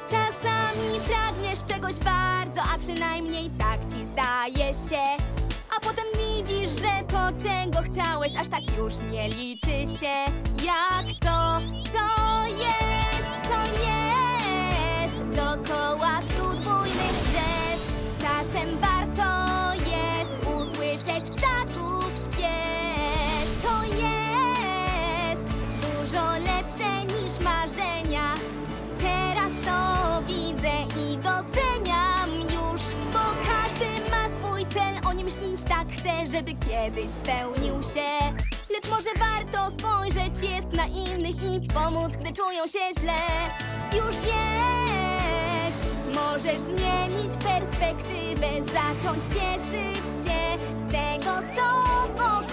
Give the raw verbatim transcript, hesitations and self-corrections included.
Czasami pragniesz czegoś bardzo, a przynajmniej tak ci zdaje się. A potem widzisz, że to, czego chciałeś, aż tak już nie liczy się. Jak to, co jest, co jest dookoła wśród bujnych drzew. Czasem warto jest usłyszeć ptaków śpiew. To jest dużo lepsze niż marzenia. Teraz to widzę i doceniam już, bo każdy ma swój cel, o nim śnić tak chcę, żeby kiedyś spełnił się. Lecz może warto spojrzeć jest na innych i pomóc, gdy czują się źle. Już wiesz, możesz zmienić perspektywę, zacząć cieszyć się z tego, co wokół.